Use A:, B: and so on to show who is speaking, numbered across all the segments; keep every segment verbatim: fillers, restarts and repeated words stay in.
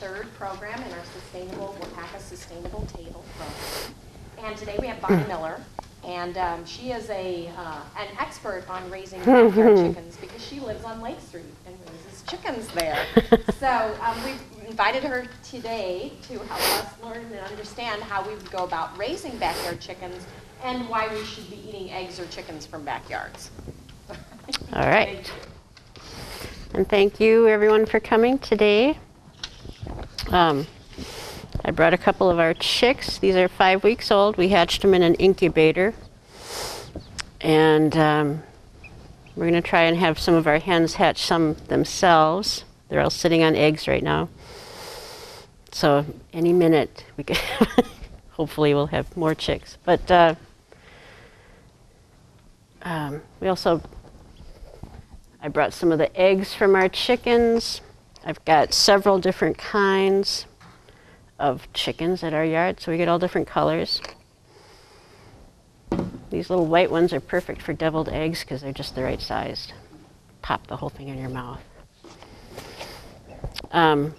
A: third program in our sustainable, Waupaca Sustainable Table program. And today we have Bonni Miller, and um, she is a uh, an expert on raising backyard chickens because she lives on Lake Street and raises chickens there. So um, we've invited her today to help us learn and understand how we would go about raising backyard chickens and why we should be eating eggs or chickens from backyards.
B: All right. And thank you, everyone, for coming today. Um, I brought a couple of our chicks. These are five weeks old. We hatched them in an incubator. And um, we're going to try and have some of our hens hatch some themselves. They're all sitting on eggs right now. So any minute, we can hopefully we'll have more chicks. But uh, um, we also, I brought some of the eggs from our chickens. I've got several different kinds of chickens at our yard, so we get all different colors. These little white ones are perfect for deviled eggs because they're just the right size. Pop the whole thing in your mouth. Um,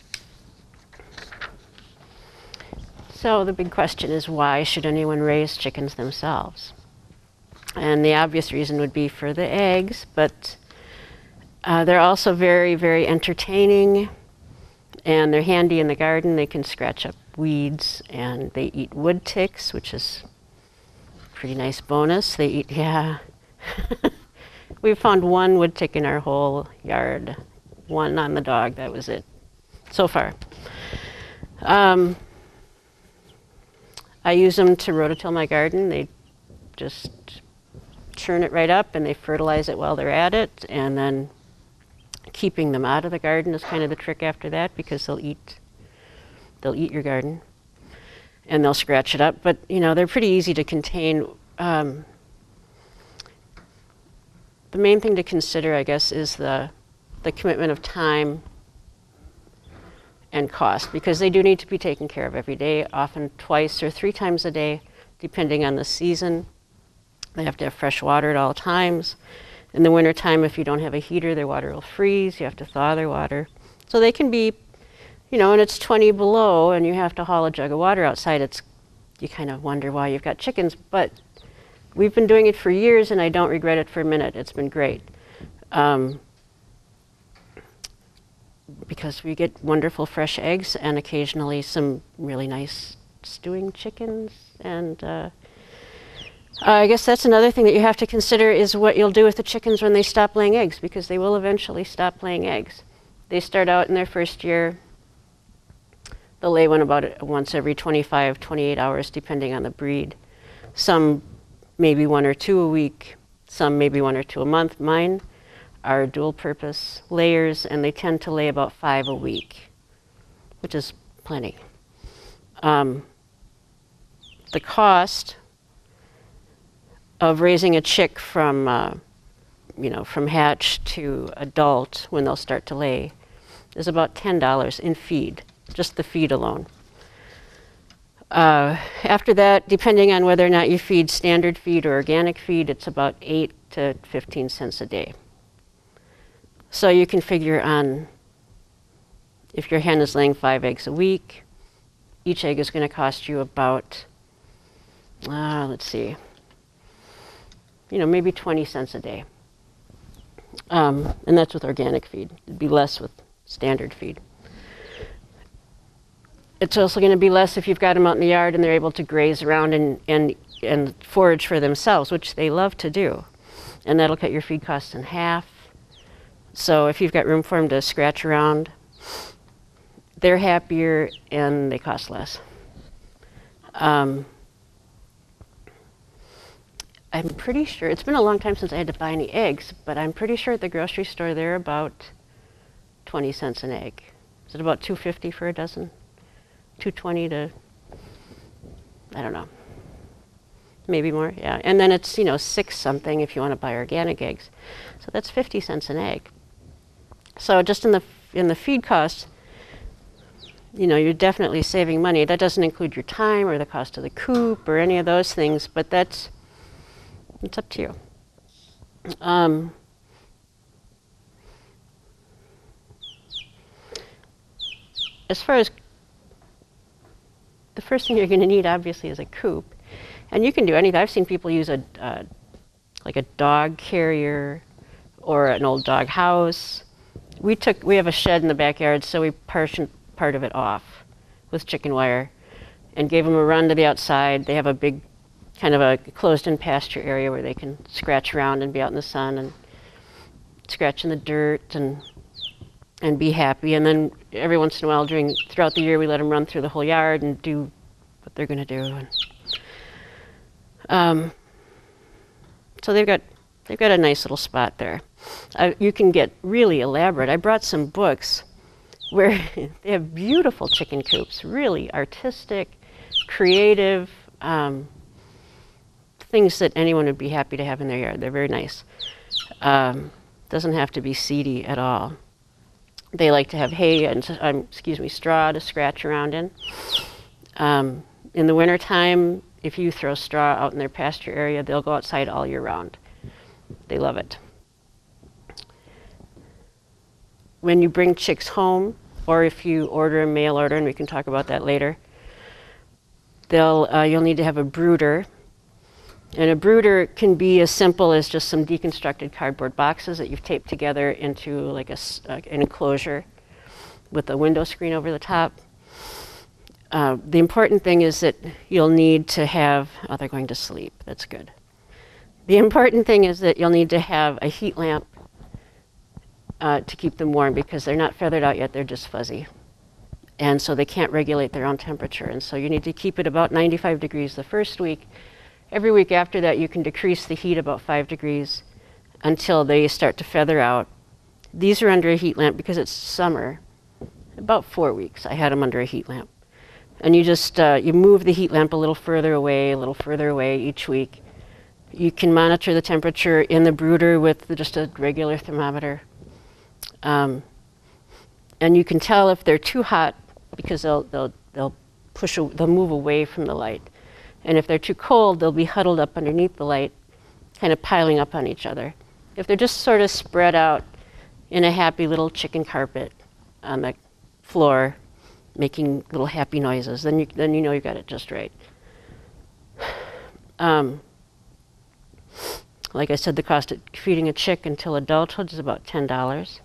B: so the big question is, why should anyone raise chickens themselves? And the obvious reason would be for the eggs, but uh, they're also very, very entertaining. And they're handy in the garden. They can scratch up weeds, and they eat wood ticks, which is a pretty nice bonus. They eat, yeah. We found one wood tick in our whole yard, one on the dog. That was it so far. Um, I use them to rototill my garden. They just churn it right up, and they fertilize it while they're at it, and then keeping them out of the garden is kind of the trick after that, because they'll eat they'll eat your garden and they'll scratch it up. But you know, they're pretty easy to contain. Um, the main thing to consider, I guess, is the the commitment of time and cost, because they do need to be taken care of every day, often twice or three times a day, depending on the season. They have to have fresh water at all times. In the wintertime, if you don't have a heater, their water will freeze. You have to thaw their water. So they can be, you know, and it's twenty below and you have to haul a jug of water outside. It's, you kind of wonder why you've got chickens. But we've been doing it for years, and I don't regret it for a minute. It's been great. Um, because we get wonderful fresh eggs and occasionally some really nice stewing chickens. And uh, Uh, I guess that's another thing that you have to consider, is what you'll do with the chickens when they stop laying eggs, because they will eventually stop laying eggs. They start out in their first year, they'll lay one about once every twenty-five, twenty-eight hours, depending on the breed. Some maybe one or two a week, some maybe one or two a month. Mine are dual purpose layers, and they tend to lay about five a week, which is plenty. Um, the cost of raising a chick from, uh, you know, from hatch to adult when they'll start to lay is about ten dollars in feed, just the feed alone. Uh, after that, depending on whether or not you feed standard feed or organic feed, it's about eight to fifteen cents a day. So you can figure on, if your hen is laying five eggs a week, each egg is going to cost you about, uh, let's see, you know, maybe twenty cents a day. Um, and that's with organic feed. It'd be less with standard feed. It's also going to be less if you've got them out in the yard and they're able to graze around and, and, and forage for themselves, which they love to do. And that'll cut your feed costs in half. So if you've got room for them to scratch around, they're happier and they cost less. Um, I'm pretty sure, it's been a long time since I had to buy any eggs, but I'm pretty sure at the grocery store they're about twenty cents an egg. Is it about two fifty for a dozen? two twenty to, I don't know, maybe more, yeah. And then it's, you know, six something if you want to buy organic eggs. So that's fifty cents an egg. So just in the in the feed costs, you know, you're definitely saving money. That doesn't include your time or the cost of the coop or any of those things, but that's, it's up to you. Um, as far as the first thing you're going to need, obviously, is a coop. And you can do anything. I've seen people use a, uh, like a dog carrier or an old dog house. We took, we have a shed in the backyard, so we partitioned part of it off with chicken wire and gave them a run to the outside. They have a big, kind of a closed-in pasture area where they can scratch around and be out in the sun and scratch in the dirt and and be happy. And then every once in a while, during throughout the year, we let them run through the whole yard and do what they're going to do. And, um, so they've got they've got a nice little spot there. Uh, you can get really elaborate. I brought some books where they have beautiful chicken coops, really artistic, creative, um, things that anyone would be happy to have in their yard. They're very nice. Um, doesn't have to be seedy at all. They like to have hay and, um, excuse me, straw to scratch around in. Um, in the wintertime, if you throw straw out in their pasture area, they'll go outside all year round. They love it. When you bring chicks home, or if you order a mail order, and we can talk about that later, they'll, uh, you'll need to have a brooder. And a brooder can be as simple as just some deconstructed cardboard boxes that you've taped together into like a, uh, an enclosure with a window screen over the top. Uh, the important thing is that you'll need to have, oh, they're going to sleep, that's good. The important thing is that you'll need to have a heat lamp uh, to keep them warm, because they're not feathered out yet, they're just fuzzy. And so they can't regulate their own temperature. And so you need to keep it about ninety-five degrees the first week. Every week after that, you can decrease the heat about five degrees until they start to feather out. These are under a heat lamp because it's summer. About four weeks, I had them under a heat lamp. And you just, uh, you move the heat lamp a little further away, a little further away each week. You can monitor the temperature in the brooder with the, just a regular thermometer. Um, and you can tell if they're too hot because they'll, they'll, they'll push, a, they'll move away from the light. And if they're too cold, they'll be huddled up underneath the light, kind of piling up on each other. If they're just sort of spread out in a happy little chicken carpet on the floor, making little happy noises, then you, then you know you got it just right. Um, like I said, the cost of feeding a chick until adulthood is about ten dollars.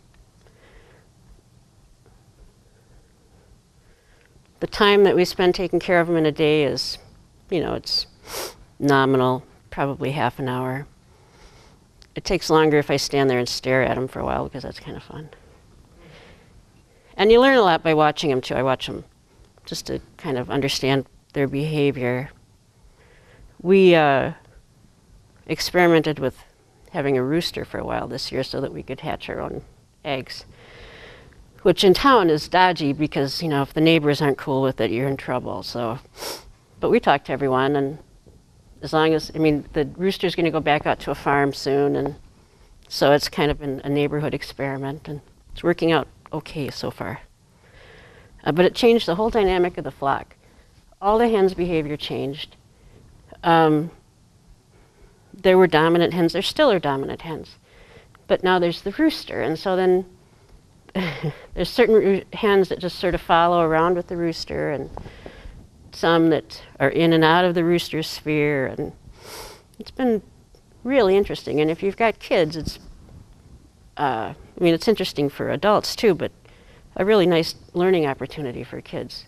B: The time that we spend taking care of them in a day is, you know, it's nominal, probably half an hour. It takes longer if I stand there and stare at them for a while, because that's kind of fun. And you learn a lot by watching them too. I watch them just to kind of understand their behavior. We uh, experimented with having a rooster for a while this year so that we could hatch our own eggs, which in town is dodgy because, you know, if the neighbors aren't cool with it, you're in trouble. So, but we talked to everyone, and as long as, I mean, the rooster's going to go back out to a farm soon, and so it's kind of an, a neighborhood experiment, and it's working out okay so far. Uh, but it changed the whole dynamic of the flock. All the hens' behavior changed. Um, there were dominant hens. There still are dominant hens. But now there's the rooster, and so then there's certain hens that just sort of follow around with the rooster, and some that are in and out of the rooster sphere, and it's been really interesting. And if you've got kids, it's, uh, I mean, it's interesting for adults too, but a really nice learning opportunity for kids.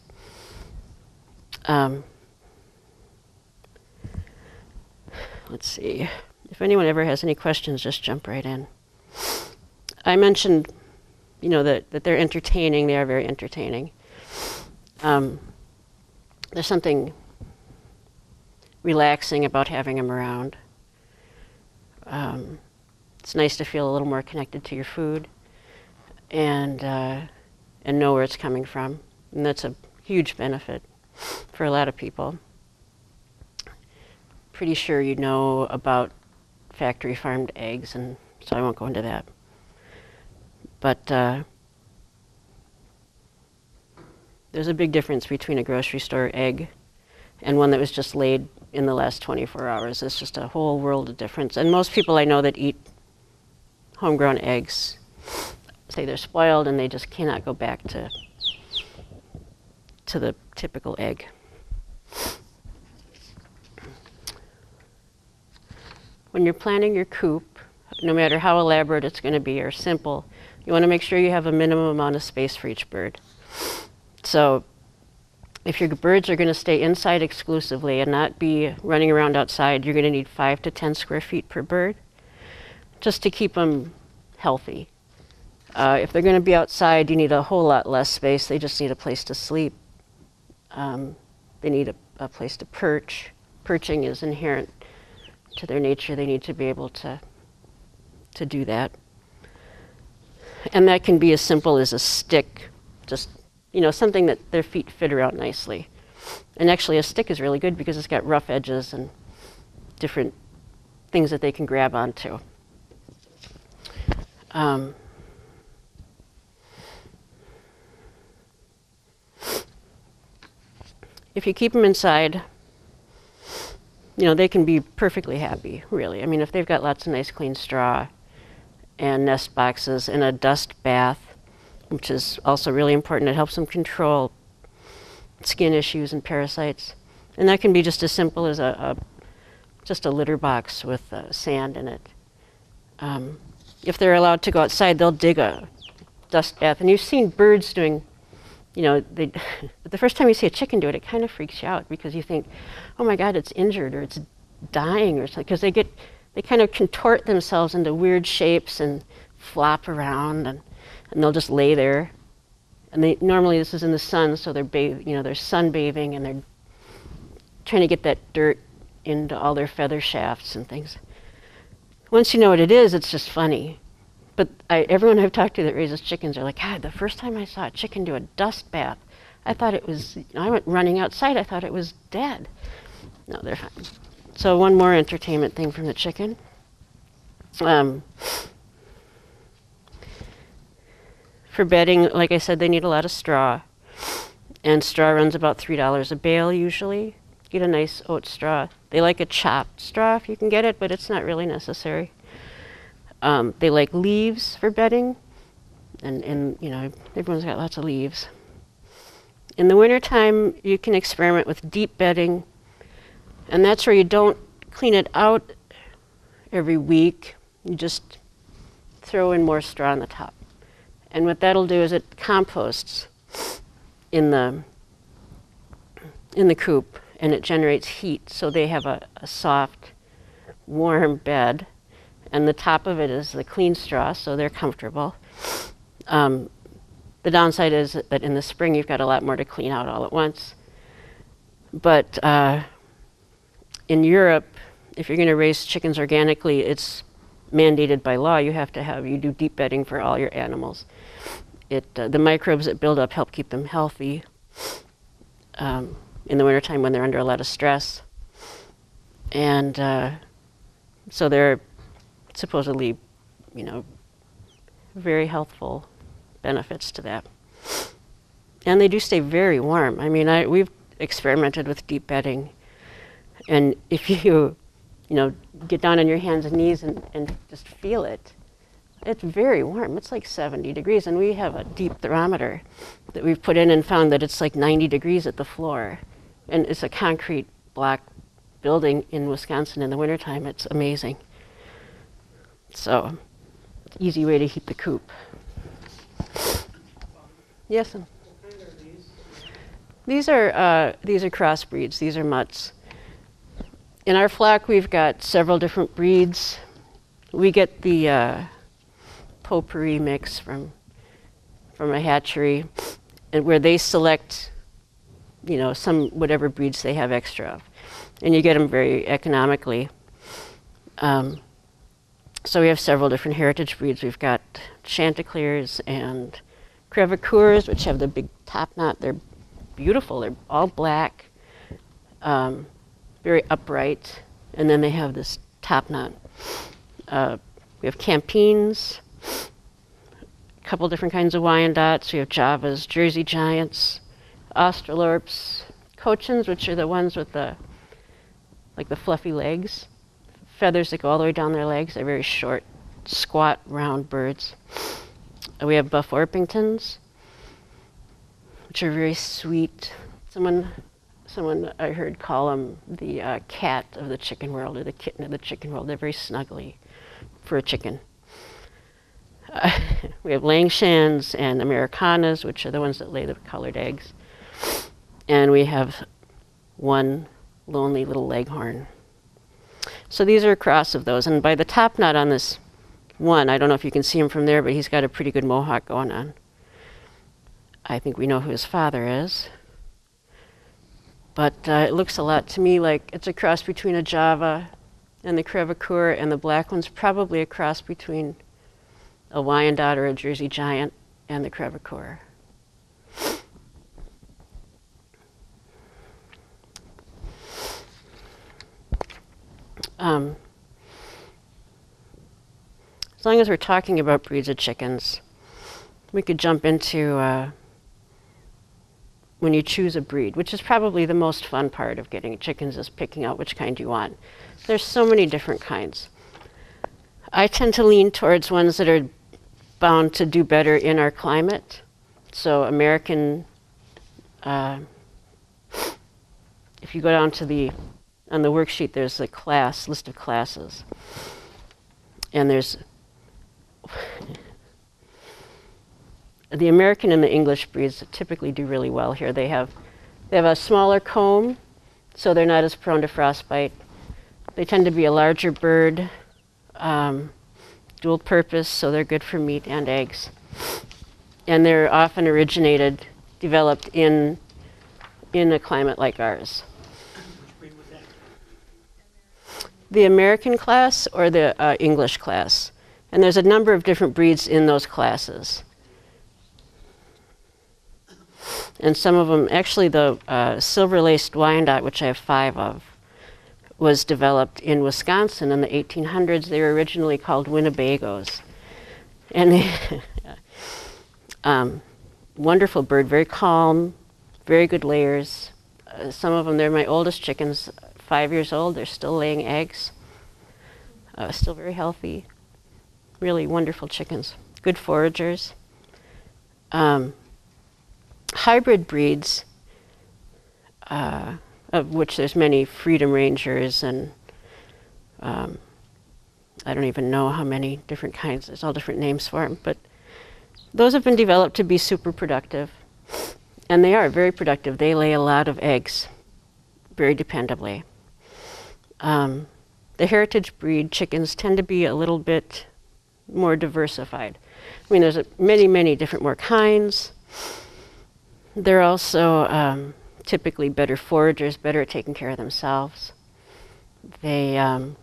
B: Um, let's see. If anyone ever has any questions, just jump right in. I mentioned, you know, that, that they're entertaining. They are very entertaining. Um, there's something relaxing about having them around. Um, it's nice to feel a little more connected to your food and, uh, and know where it's coming from. And that's a huge benefit for a lot of people. Pretty sure you know about factory farmed eggs, and so I won't go into that. But uh, there's a big difference between a grocery store egg and one that was just laid in the last twenty-four hours. It's just a whole world of difference. And most people I know that eat homegrown eggs say they're spoiled and they just cannot go back to to the typical egg. When you're planning your coop, no matter how elaborate it's going to be or simple, you want to make sure you have a minimum amount of space for each bird. So if your birds are going to stay inside exclusively and not be running around outside, you're going to need five to ten square feet per bird just to keep them healthy. Uh, if they're going to be outside, you need a whole lot less space. They just need a place to sleep. Um, they need a, a place to perch. Perching is inherent to their nature. They need to be able to, to do that. And that can be as simple as a stick, just, you know, something that their feet fit around nicely. And actually a stick is really good because it's got rough edges and different things that they can grab onto. Um, if you keep them inside, you know, they can be perfectly happy, really. I mean, if they've got lots of nice clean straw and nest boxes and a dust bath, which is also really important. It helps them control skin issues and parasites. And that can be just as simple as a, a just a litter box with uh, sand in it. Um, if they're allowed to go outside, they'll dig a dust bath. And you've seen birds doing, you know, they, but the first time you see a chicken do it, it kind of freaks you out because you think, oh my God, it's injured or it's dying or something. Because they get, they kind of contort themselves into weird shapes and flop around, and and they'll just lay there. And they normally this is in the sun, so they're bath, you know, they're sunbathing and they're trying to get that dirt into all their feather shafts and things. Once you know what it is, it's just funny. But I, everyone I've talked to that raises chickens are like, God, the first time I saw a chicken do a dust bath, I thought it was, you know, I went running outside, I thought it was dead. No, they're fine. So one more entertainment thing from the chicken. Um, For bedding, like I said, they need a lot of straw. And straw runs about three dollars a bale usually. Get a nice oat straw. They like a chopped straw if you can get it, but it's not really necessary. Um, they like leaves for bedding. And, and, you know, everyone's got lots of leaves. In the wintertime, you can experiment with deep bedding. And that's where you don't clean it out every week. You just throw in more straw on the top. And what that'll do is it composts in the in the coop, and it generates heat, so they have a, a soft, warm bed, and the top of it is the clean straw, so they're comfortable. Um, the downside is that in the spring you've got a lot more to clean out all at once. But uh, in Europe, if you're going to raise chickens organically, it's mandated by law. You have to have, you do deep bedding for all your animals. It, uh, the microbes that build up help keep them healthy um, in the wintertime when they're under a lot of stress. And uh, so they're supposedly, you know, very healthful benefits to that. And they do stay very warm. I mean, I, we've experimented with deep bedding. And if you, you know, get down on your hands and knees and, and just feel it, it's very warm. It's like seventy degrees. And we have a deep thermometer that we've put in and found that it's like ninety degrees at the floor. And it's a concrete block building in Wisconsin in the wintertime. It's amazing. So, easy way to heat the coop. Yes? What kind are these? These are, uh, these are crossbreeds. These are mutts. In our flock, we've got several different breeds. We get the uh, potpourri mix from from a hatchery, and where they select, you know, some whatever breeds they have extra of, and you get them very economically. Um, so we have several different heritage breeds. We've got Chanticleers and Crevecoeurs, which have the big top knot. They're beautiful. They're all black. Um, very upright, and then they have this top knot. Uh, we have Campines, a couple different kinds of Wyandottes. We have Javas, Jersey Giants, Australorps, Cochins, which are the ones with the, like the fluffy legs, feathers that go all the way down their legs. They're very short, squat, round birds. Uh, we have Buff Orpingtons. which are very sweet. Someone, someone I heard call them the uh, cat of the chicken world, or the kitten of the chicken world. They're very snuggly for a chicken. Uh, we have Langshans and Americanas, which are the ones that lay the colored eggs. And we have one lonely little leghorn. So these are a cross of those. And by the top knot on this one, I don't know if you can see him from there, but he's got a pretty good mohawk going on. I think we know who his father is. But uh, it looks a lot to me like it's a cross between a Java and the Crevecoeur, and the black one's probably a cross between a Wyandotte or a Jersey Giant and the Crevecoeur. Um, as long as we're talking about breeds of chickens, we could jump into uh, when you choose a breed, which is probably the most fun part of getting chickens, is picking out which kind you want. There's so many different kinds. I tend to lean towards ones that are bound to do better in our climate. So American, uh, if you go down to the, on the worksheet, there's a class, list of classes. And there's the American and the English breeds that typically do really well here. They have, they have a smaller comb, so they're not as prone to frostbite. They tend to be a larger bird, um, dual purpose, so they're good for meat and eggs. And they're often originated, developed in, in a climate like ours. The American class or the uh, English class. And there's a number of different breeds in those classes. And some of them, actually the uh, silver-laced Wyandotte, which I have five of, was developed in Wisconsin in the eighteen hundreds. They were originally called Winnebagos. And they, um, wonderful bird, very calm, very good layers. Uh, some of them, they're my oldest chickens, five years old. They're still laying eggs, uh, still very healthy. Really wonderful chickens, good foragers. Um, hybrid breeds, uh, of which there's many, Freedom Rangers, and um, I don't even know how many different kinds. There's all different names for them, but those have been developed to be super productive, and they are very productive. They lay a lot of eggs, very dependably. Um, the heritage breed chickens tend to be a little bit more diversified. I mean, there's a, many, many different more kinds. They're also um, typically better foragers, better at taking care of themselves. They um,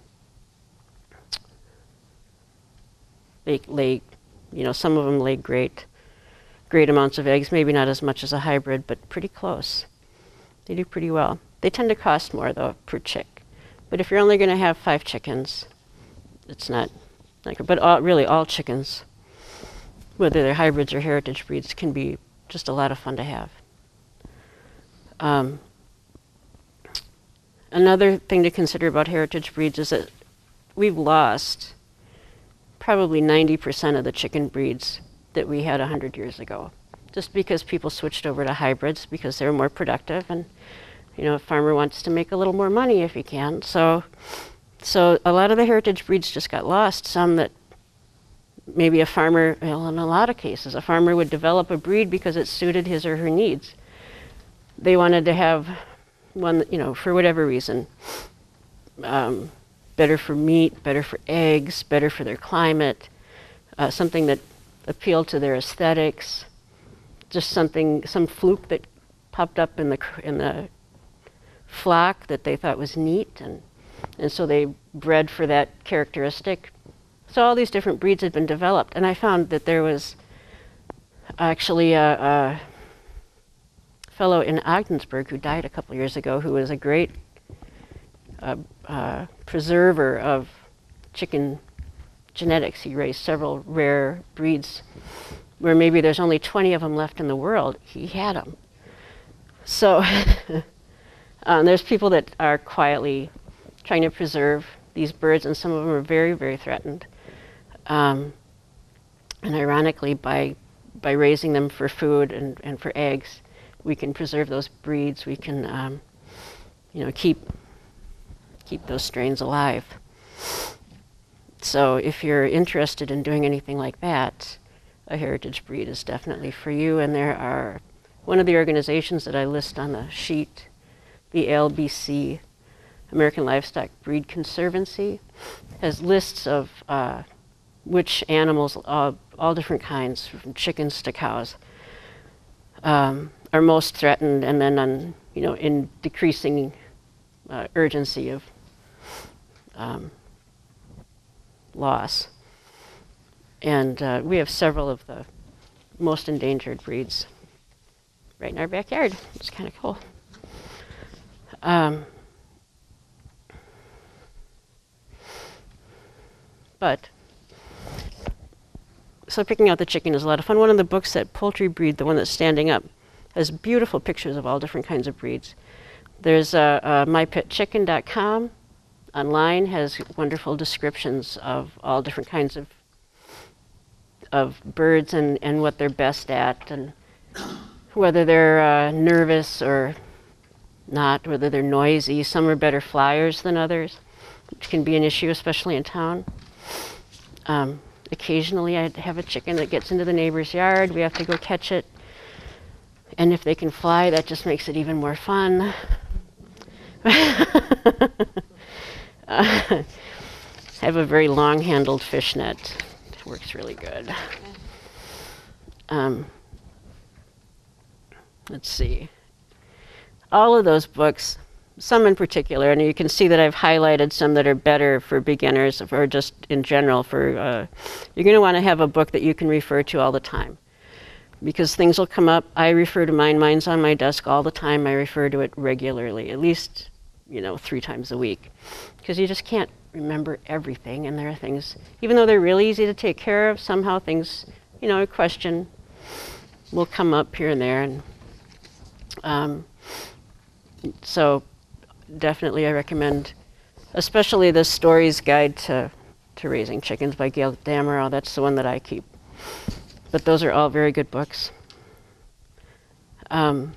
B: they lay, you know, some of them lay great, great amounts of eggs. Maybe not as much as a hybrid, but pretty close. They do pretty well. They tend to cost more though per chick. But if you're only going to have five chickens, it's not, not good. But all, really, all chickens, whether they're hybrids or heritage breeds, can be just a lot of fun to have. Um, another thing to consider about heritage breeds is that we've lost probably ninety percent of the chicken breeds that we had one hundred years ago, just because people switched over to hybrids because they're more productive, and you know, a farmer wants to make a little more money if he can. So, so a lot of the heritage breeds just got lost. Some that maybe a farmer, well, in a lot of cases, a farmer would develop a breed because it suited his or her needs. They wanted to have one that, you know, for whatever reason, um, better for meat, better for eggs, better for their climate, uh, something that appealed to their aesthetics, just something, some fluke that popped up in the in the flock that they thought was neat, and and so they bred for that characteristic. So all these different breeds had been developed, and I found that there was actually a, a fellow in Ogdensburg who died a couple years ago who was a great uh, uh, preserver of chicken genetics. He raised several rare breeds where maybe there's only twenty of them left in the world. He had them. So um, there's people that are quietly trying to preserve these birds, and some of them are very, very threatened. Um, and ironically, by by raising them for food and, and for eggs, we can preserve those breeds. We can, um, you know, keep keep those strains alive. So if you're interested in doing anything like that, a heritage breed is definitely for you. And there are, one of the organizations that I list on the sheet, the A L B C, American Livestock Breed Conservancy, has lists of uh, which animals, uh, all different kinds, from chickens to cows, um, are most threatened, and then on, you know, in decreasing uh, urgency of um, loss. And uh, we have several of the most endangered breeds right in our backyard. It's kind of cool. Um, but, so picking out the chicken is a lot of fun. One of the books, that poultry breed, the one that's standing up, has beautiful pictures of all different kinds of breeds. There's uh, uh, my pet chicken dot com online, has wonderful descriptions of all different kinds of of birds and, and what they're best at, and whether they're uh, nervous or not, whether they're noisy. Some are better flyers than others, which can be an issue, especially in town. Um, occasionally I have a chicken that gets into the neighbor's yard. We have to go catch it. And if they can fly, that just makes it even more fun. uh, I have a very long-handled fish net. It works really good. Um, let's see. All of those books, some in particular, and you can see that I've highlighted some that are better for beginners or just in general. For uh, you're going to want to have a book that you can refer to all the time, because things will come up. I refer to mine. Mine's on my desk all the time. I refer to it regularly, at least, you know, three times a week, because you just can't remember everything. And there are things, even though they're really easy to take care of, somehow things, you know, a question will come up here and there. And um, so definitely I recommend, especially the Stories Guide to, to Raising Chickens by Gail Damerow. That's the one that I keep. But those are all very good books. Um,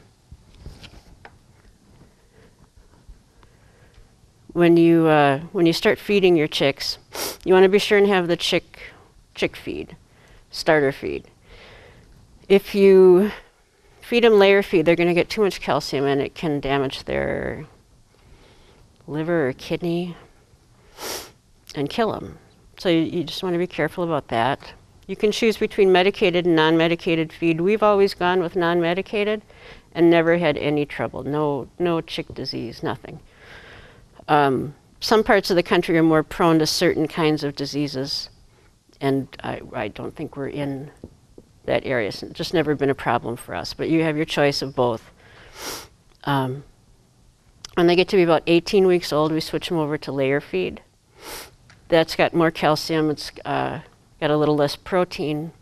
B: when you uh, when you start feeding your chicks, you want to be sure and have the chick chick feed, starter feed. If you feed them layer feed, they're going to get too much calcium, and it can damage their liver or kidney and kill them. So you, you just want to be careful about that. You can choose between medicated and non-medicated feed. We've always gone with non-medicated and never had any trouble. No, no chick disease, nothing. Um, some parts of the country are more prone to certain kinds of diseases, and I, I don't think we're in that area. It's just never been a problem for us, but you have your choice of both. Um, when they get to be about eighteen weeks old, we switch them over to layer feed. That's got more calcium. It's uh, got a little less protein,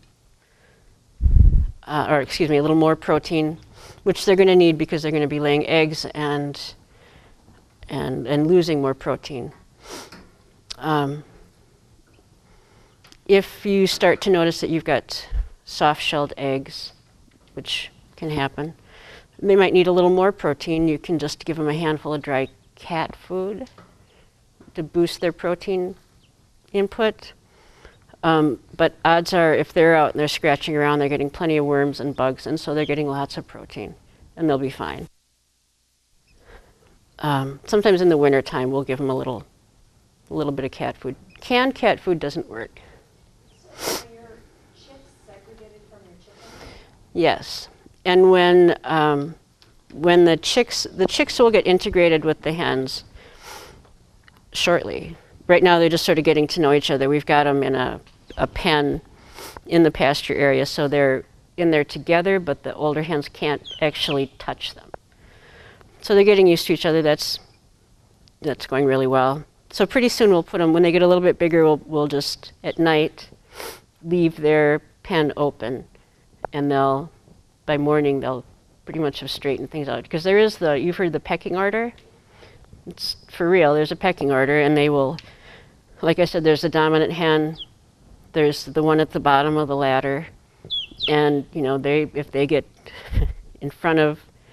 B: uh, or excuse me, a little more protein, which they're going to need because they're going to be laying eggs and and and losing more protein. Um, if you start to notice that you've got soft-shelled eggs, which can happen, they might need a little more protein. You can just give them a handful of dry cat food to boost their protein input. Um, but odds are, if they're out and they're scratching around, they're getting plenty of worms and bugs, and so they're getting lots of protein, and they'll be fine. Um, sometimes in the wintertime, we'll give them a little, a little bit of cat food. Canned cat food doesn't work.
A: So are your chicks segregated from your chickens?
B: Yes, and when um, when the chicks the chicks will get integrated with the hens shortly. Right now, they're just sort of getting to know each other. We've got them in a, a pen in the pasture area, so they're in there together, but the older hens can't actually touch them. So they're getting used to each other. That's that's going really well. So pretty soon we'll put them, when they get a little bit bigger, we'll, we'll just, at night, leave their pen open, and they'll, by morning, they'll pretty much have straightened things out. Because there is the, you've heard the pecking order? It's for real, there's a pecking order, and they will, like I said, there's the dominant hen, there's the one at the bottom of the ladder, and, you know, they if they get in front of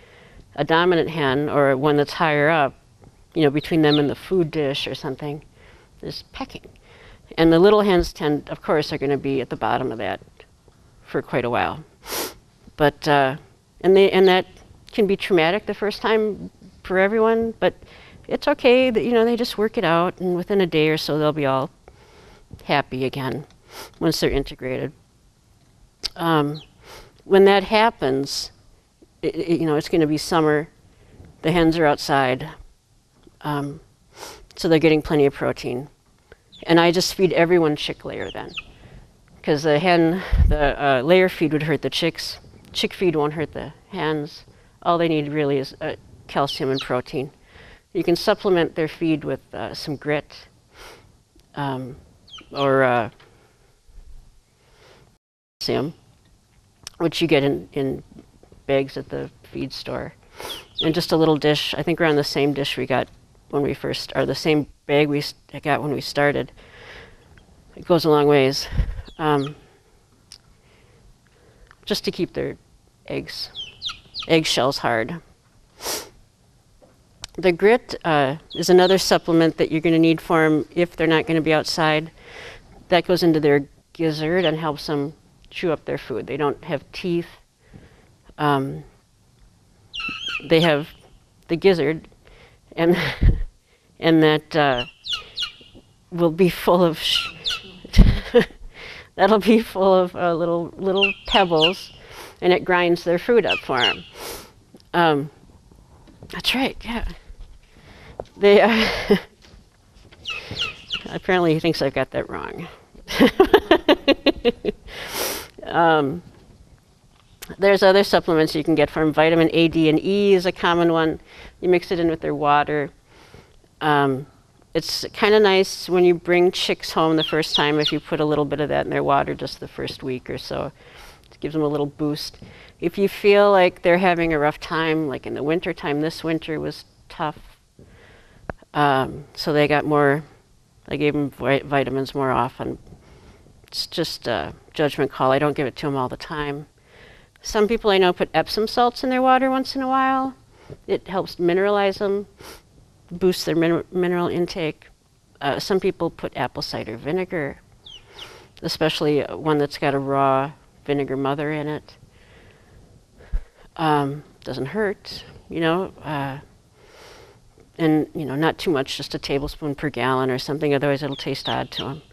B: a dominant hen or one that's higher up, you know, between them and the food dish or something, is pecking. And the little hens tend, of course, are going to be at the bottom of that for quite a while. But, uh, and, they, and that can be traumatic the first time for everyone, but it's okay that, you know, they just work it out, and within a day or so they'll be all happy again once they're integrated. Um, when that happens, it, it, you know, it's going to be summer. The hens are outside, um, so they're getting plenty of protein. And I just feed everyone chick layer then, because the hen, the uh, layer feed would hurt the chicks. Chick feed won't hurt the hens. All they need really is uh, calcium and protein. You can supplement their feed with uh, some grit um, or uh, calcium, which you get in, in bags at the feed store. And just a little dish. I think we're on the same dish we got when we first, or the same bag we st- got when we started. It goes a long ways. Um, just to keep their eggs, eggshells hard. The grit uh, is another supplement that you're going to need for them if they're not going to be outside. That goes into their gizzard and helps them chew up their food. They don't have teeth. Um, they have the gizzard, and and that uh, will be full of sh- that'll be full of uh, little little pebbles, and it grinds their food up for them. Um, that's right. Yeah. They uh, apparently he thinks I've got that wrong. um, there's other supplements you can get from vitamin A, D, and E is a common one. You mix it in with their water. Um, it's kind of nice when you bring chicks home the first time if you put a little bit of that in their water just the first week or so. It gives them a little boost. If you feel like they're having a rough time, like in the winter time, this winter was tough. Um, so they got more, I gave them vi- vitamins more often. It's just a judgment call. I don't give it to them all the time. Some people I know put Epsom salts in their water once in a while. It helps mineralize them, boost their min- mineral intake. Uh, some people put apple cider vinegar, especially one that's got a raw vinegar mother in it. Um, doesn't hurt, you know. Uh, And, you know, not too much, just a tablespoon per gallon or something, otherwise it'll taste odd to them.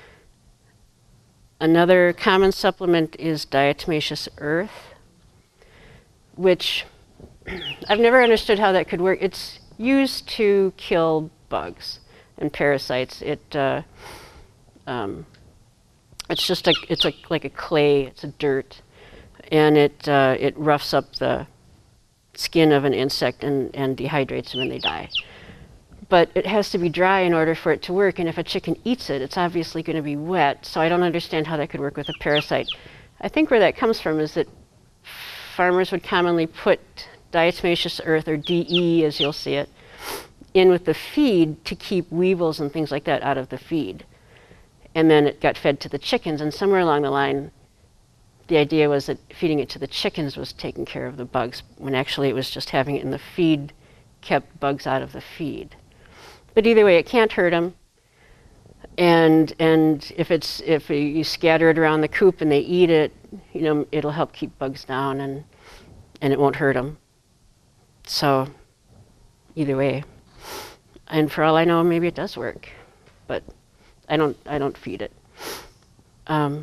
B: Another common supplement is diatomaceous earth, which I've never understood how that could work. It's used to kill bugs and parasites. It, uh, um, it's just a, it's a, like a clay, it's a dirt, and it, uh, it roughs up the skin of an insect and, and dehydrates them and they die. But it has to be dry in order for it to work, and if a chicken eats it, it's obviously going to be wet, so I don't understand how that could work with a parasite. I think where that comes from is that farmers would commonly put diatomaceous earth, or D E as you'll see it, in with the feed to keep weevils and things like that out of the feed. And then it got fed to the chickens, and somewhere along the line the idea was that feeding it to the chickens was taking care of the bugs, when actually it was just having it in the feed kept bugs out of the feed. But either way, it can't hurt them. And and if it's if you scatter it around the coop and they eat it, you know, it'll help keep bugs down, and and it won't hurt them. So either way, and for all I know, maybe it does work, but I don't I don't feed it. Um,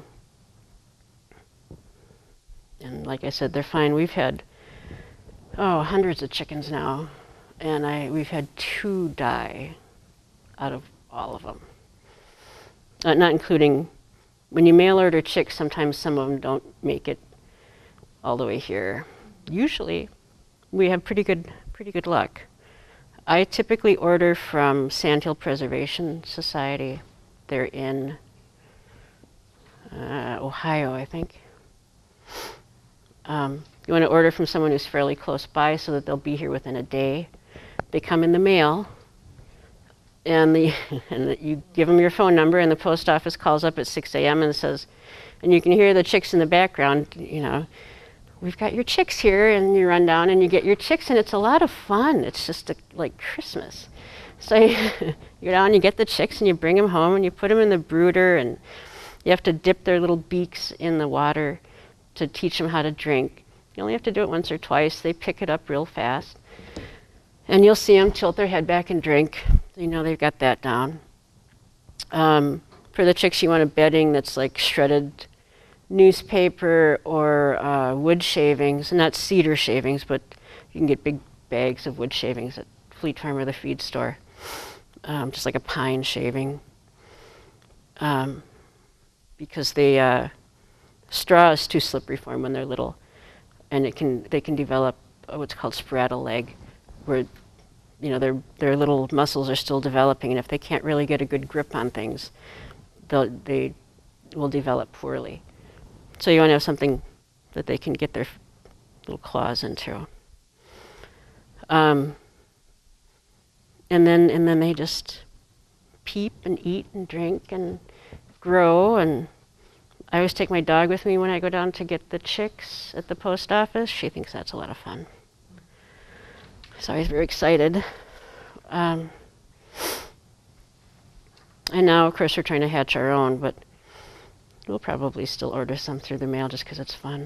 B: And like I said, they're fine. We've had, oh, hundreds of chickens now, and I we've had two die out of all of them. Uh, not including, when you mail order chicks, sometimes some of them don't make it all the way here. Usually, we have pretty good, pretty good luck. I typically order from Sandhill Preservation Society. They're in uh, Ohio, I think. Um, you want to order from someone who's fairly close by so that they'll be here within a day. They come in the mail, and, the, and the, you give them your phone number, and the post office calls up at six a.m. and says, and you can hear the chicks in the background, you know, we've got your chicks here, and you run down and you get your chicks, and it's a lot of fun. It's just a, like Christmas. So you, you go down, you get the chicks, and you bring them home, and you put them in the brooder, and you have to dip their little beaks in the water to teach them how to drink. You only have to do it once or twice. They pick it up real fast. And you'll see them tilt their head back and drink. You know they've got that down. Um, for the chicks, you want a bedding that's like shredded newspaper or uh, wood shavings, not cedar shavings, but you can get big bags of wood shavings at Fleet Farm or the feed store, um, just like a pine shaving. Um, because they, uh, straw is too slippery for them when they're little, and it can they can develop what's called spraddle leg, where you know their their little muscles are still developing, and if they can't really get a good grip on things, they'll, they will develop poorly. So you want to have something that they can get their little claws into. Um, and then and then they just peep and eat and drink and grow. And I always take my dog with me when I go down to get the chicks at the post office. She thinks that's a lot of fun. She's always very excited. Um, and now, of course, we're trying to hatch our own, but we'll probably still order some through the mail just because it's fun.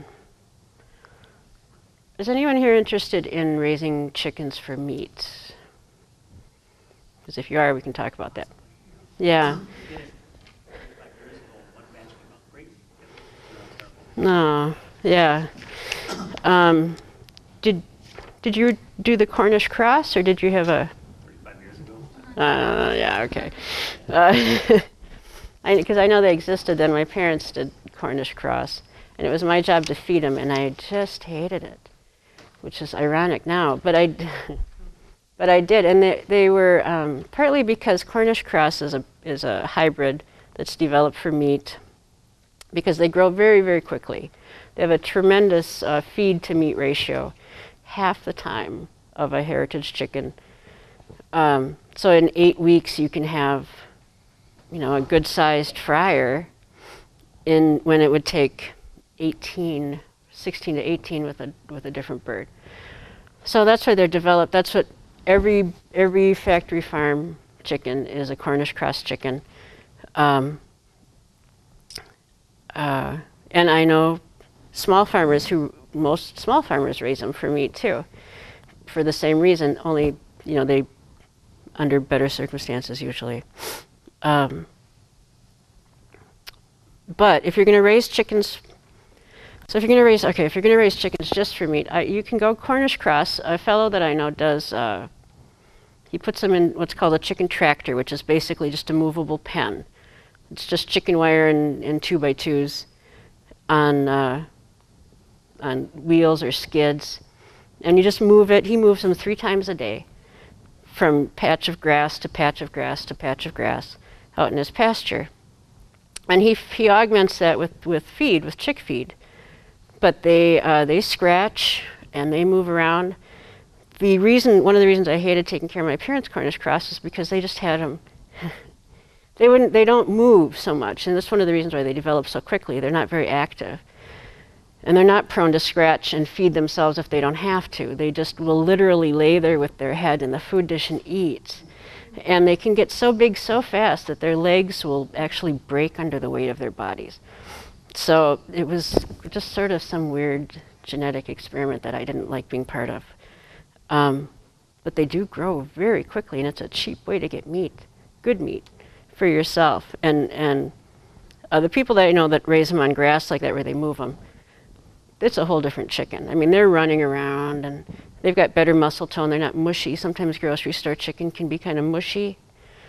B: Is anyone here interested in raising chickens for meat? Because if you are, we can talk about that. Yeah. No, yeah. Um, did did you do the Cornish cross, or did you have a?
C: thirty-five years ago.
B: Uh, yeah, okay. Because uh, I, I know they existed then. My parents did Cornish cross, and it was my job to feed them, and I just hated it, which is ironic now. But I, but I did, and they they were um, partly because Cornish cross is a is a hybrid that's developed for meat, because they grow very, very quickly. They have a tremendous uh, feed to meat ratio, half the time of a heritage chicken. Um, so in eight weeks you can have, you know, a good-sized fryer in when it would take eighteen, sixteen to eighteen with a with a different bird. So that's why they're developed. That's what every every factory farm chicken is, a Cornish cross chicken. Um, Uh, and I know small farmers who, most small farmers raise them for meat too, for the same reason, only, you know, they, under better circumstances usually. Um, but if you're going to raise chickens, so if you're going to raise, okay, if you're going to raise chickens just for meat, uh, you can go Cornish cross. A fellow that I know does, uh, he puts them in what's called a chicken tractor, which is basically just a movable pen. It's just chicken wire and, and two by twos on uh, on wheels or skids, and you just move it. He moves them three times a day, from patch of grass to patch of grass to patch of grass, out in his pasture, and he he augments that with with feed, with chick feed. But they uh, they scratch and they move around. The reason, one of the reasons I hated taking care of my parents' Cornish cross is because they just had them. They wouldn't. They don't move so much, and that's one of the reasons why they develop so quickly. They're not very active, and they're not prone to scratch and feed themselves if they don't have to. They just will literally lay there with their head in the food dish and eat. And they can get so big so fast that their legs will actually break under the weight of their bodies. So it was just sort of some weird genetic experiment that I didn't like being part of. Um, but they do grow very quickly, and it's a cheap way to get meat, good meat, for yourself. And and uh, the people that I know that raise them on grass like that, where they move them, it's a whole different chicken. I mean, they're running around, and they've got better muscle tone. They're not mushy. Sometimes grocery store chicken can be kind of mushy.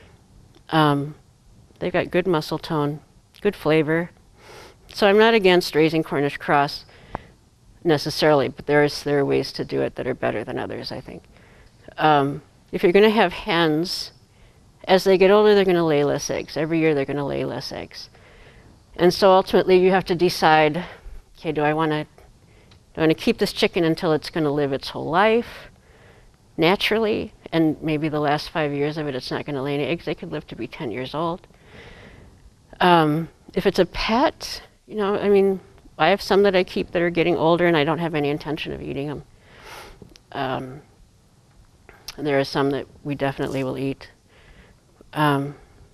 B: Um, they've got good muscle tone, good flavor. So I'm not against raising Cornish cross necessarily, but there's there are ways to do it that are better than others, I think. Um, if you're going to have hens, as they get older, they're going to lay less eggs. Every year, they're going to lay less eggs. And so ultimately, you have to decide, okay, do I want to do I want to keep this chicken until it's going to live its whole life naturally, and maybe the last five years of it, it's not going to lay any eggs. They could live to be ten years old. Um, if it's a pet, you know, I mean, I have some that I keep that are getting older, and I don't have any intention of eating them. Um, and there are some that we definitely will eat. Um,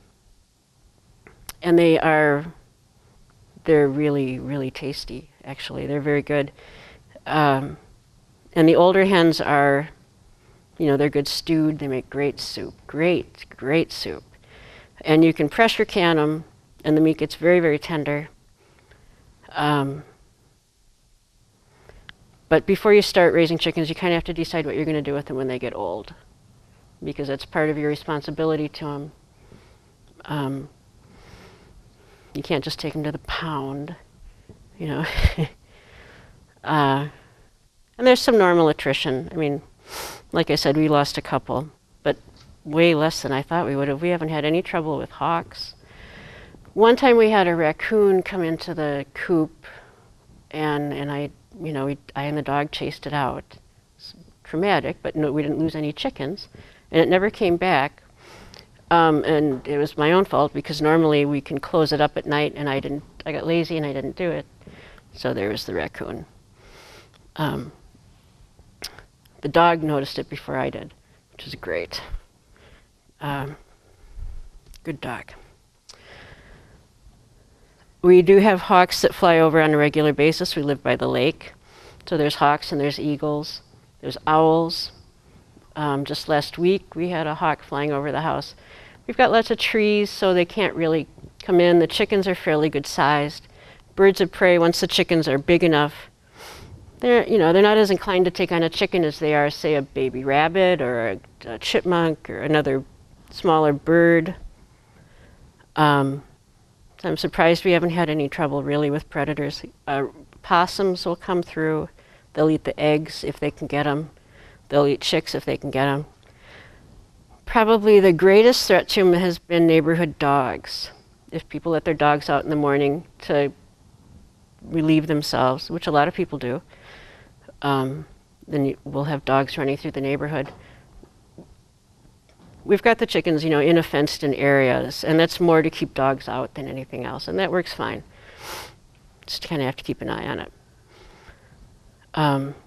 B: and they are, they're really, really tasty, actually. They're very good. Um, and the older hens are, you know, they're good stewed. They make great soup, great, great soup. And you can pressure can them, and the meat gets very, very tender. Um, but before you start raising chickens, you kind of have to decide what you're going to do with them when they get old, because it's part of your responsibility to them. Um, you can't just take them to the pound, you know. uh, and there's some normal attrition. I mean, like I said, we lost a couple, but way less than I thought we would have. We haven't had any trouble with hawks. One time we had a raccoon come into the coop, and and I, you know, we, I and the dog chased it out. It's traumatic, but no, we didn't lose any chickens, and it never came back. Um, and it was my own fault, because normally we can close it up at night, and I didn't. I got lazy and I didn't do it. So there was the raccoon. Um, the dog noticed it before I did, which is great. Um, good dog. We do have hawks that fly over on a regular basis. We live by the lake. So there's hawks and there's eagles. There's owls. Um, just last week we had a hawk flying over the house. We've got lots of trees, so they can't really come in. The chickens are fairly good sized. Birds of prey, once the chickens are big enough, they're, you know, they're not as inclined to take on a chicken as they are, say, a baby rabbit or a, a chipmunk or another smaller bird. Um, so I'm surprised we haven't had any trouble really with predators. Uh, possums will come through. They'll eat the eggs if they can get them. They'll eat chicks if they can get them. Probably the greatest threat to them has been neighborhood dogs. If people let their dogs out in the morning to relieve themselves, which a lot of people do, um, then you, we'll have dogs running through the neighborhood. We've got the chickens, you know, in a fenced-in areas, and that's more to keep dogs out than anything else, and that works fine. Just kind of have to keep an eye on it. Um,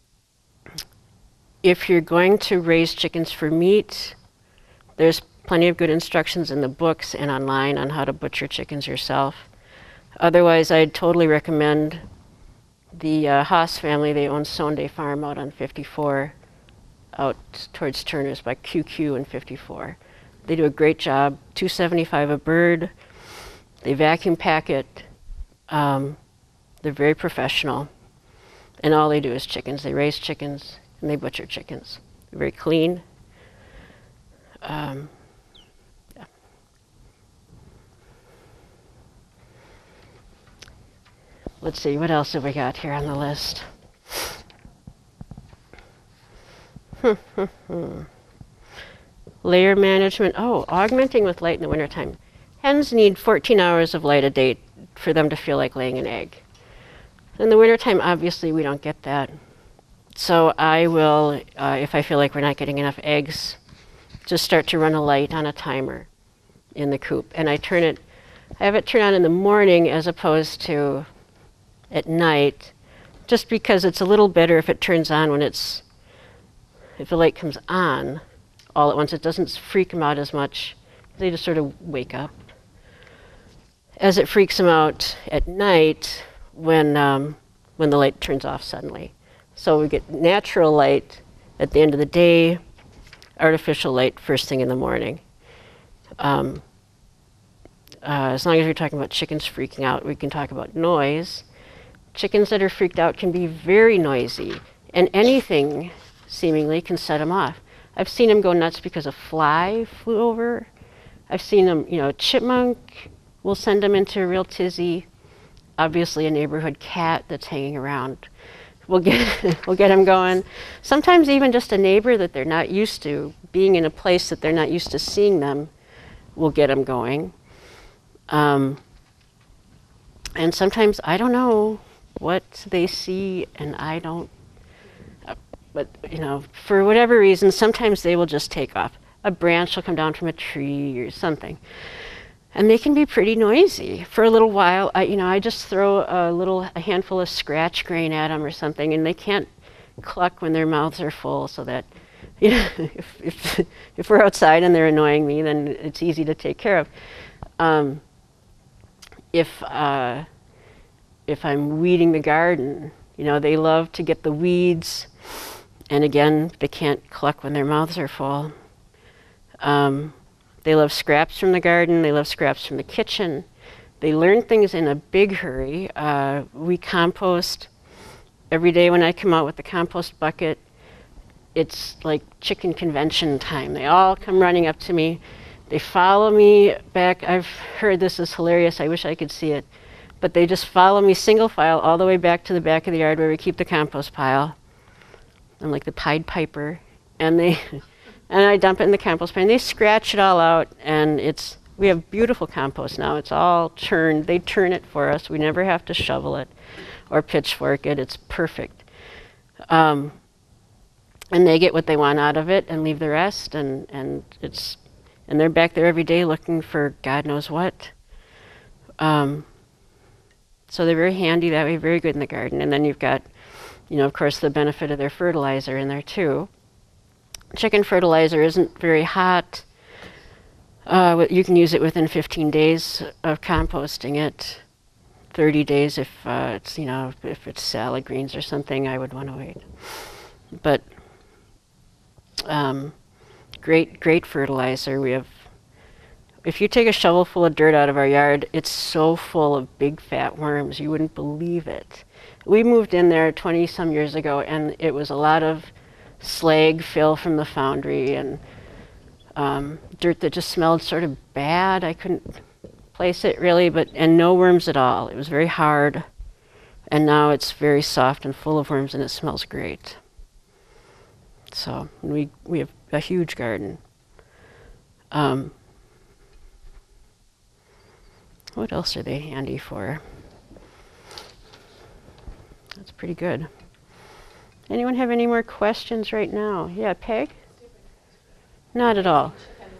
B: if you're going to raise chickens for meat, there's plenty of good instructions in the books and online on how to butcher chickens yourself. Otherwise, I'd totally recommend the uh, Haas family. They own Sonde Farm out on fifty-four, out towards Turner's by Q Q and fifty-four. They do a great job. two seventy-five a bird. They vacuum pack it. Um, they're very professional. And all they do is chickens. They raise chickens and they butcher chickens. They're very clean. Um, yeah. Let's see, what else have we got here on the list? Layer management. Oh, augmenting with light in the wintertime. Hens need fourteen hours of light a day for them to feel like laying an egg. In the wintertime, obviously, we don't get that. So I will, uh, if I feel like we're not getting enough eggs, just start to run a light on a timer in the coop. And I turn it, I have it turn on in the morning as opposed to at night, just because it's a little better if it turns on when it's, if the light comes on all at once. It doesn't freak them out as much. They just sort of wake up. As it freaks them out at night when, um, when the light turns off suddenly. So we get natural light at the end of the day, artificial light first thing in the morning. Um, uh, as long as we're talking about chickens freaking out, we can talk about noise. Chickens that are freaked out can be very noisy, and anything seemingly can set them off. I've seen them go nuts because a fly flew over. I've seen them, you know, a chipmunk will send them into a real tizzy. Obviously a neighborhood cat that's hanging around will get, will get them going. Sometimes even just a neighbor that they're not used to, being in a place that they're not used to seeing them, will get them going. Um, and sometimes I don't know what they see, and I don't, uh, but you know, for whatever reason, sometimes they will just take off. A branch will come down from a tree or something. And they can be pretty noisy. For a little while, I, you know, I just throw a little, a handful of scratch grain at them or something, and they can't cluck when their mouths are full, so that, you know, if, if, if we're outside and they're annoying me, then it's easy to take care of. Um, if, uh, if I'm weeding the garden, you know, they love to get the weeds, and again, they can't cluck when their mouths are full. Um, They love scraps from the garden. They love scraps from the kitchen. They learn things in a big hurry. Uh, we compost every day when I come out with the compost bucket. It's like chicken convention time. They all come running up to me. They follow me back. I've heard this is hilarious. I wish I could see it. But they just follow me single file all the way back to the back of the yard where we keep the compost pile. I'm like the Pied Piper. And they... And I dump it in the compost pile, and they scratch it all out, and it's, we have beautiful compost now. It's all churned. They turn it for us. We never have to shovel it or pitchfork it. It's perfect. Um, and they get what they want out of it and leave the rest, and, and it's, and they're back there every day looking for God knows what. Um, so they're very handy that way, very good in the garden. And then you've got, you know, of course, the benefit of their fertilizer in there too. Chicken fertilizer isn't very hot. Uh, you can use it within fifteen days of composting it. thirty days if uh, it's, you know, if it's salad greens or something, I would want to wait. But um, great, great fertilizer. We have, if you take a shovel full of dirt out of our yard, it's so full of big fat worms, you wouldn't believe it. We moved in there twenty some years ago, and it was a lot of slag fill from the foundry and um, dirt that just smelled sort of bad. I couldn't place it really, but and no worms at all. It was very hard, and now it's very soft and full of worms, and it smells great. So we we have a huge garden. Um, what else are they handy for? That's pretty good. Anyone have any more questions right now? Yeah, Peg? Not at all.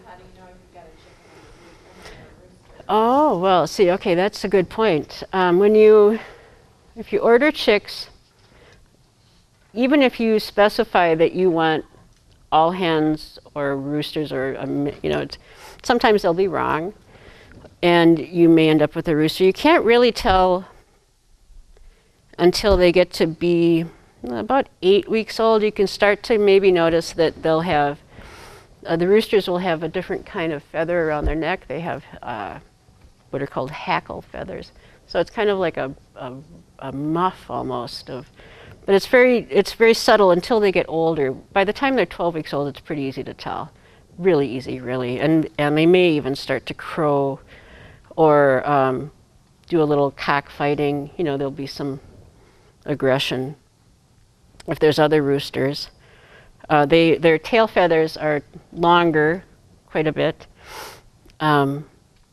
B: Oh, well, see, okay, that's a good point. Um, when you, if you order chicks, even if you specify that you want all hens or roosters or, um, you know, it's, sometimes they'll be wrong, and you may end up with a rooster. You can't really tell until they get to be about eight weeks old. You can start to maybe notice that they'll have, uh, the roosters will have a different kind of feather around their neck. They have uh, what are called hackle feathers. So it's kind of like a, a, a muff almost of, but it's very, it's very subtle until they get older. By the time they're twelve weeks old, it's pretty easy to tell. Really easy, really. And, and they may even start to crow or um, do a little cockfighting. You know, there'll be some aggression. If there's other roosters, uh, they their tail feathers are longer, quite a bit. Um,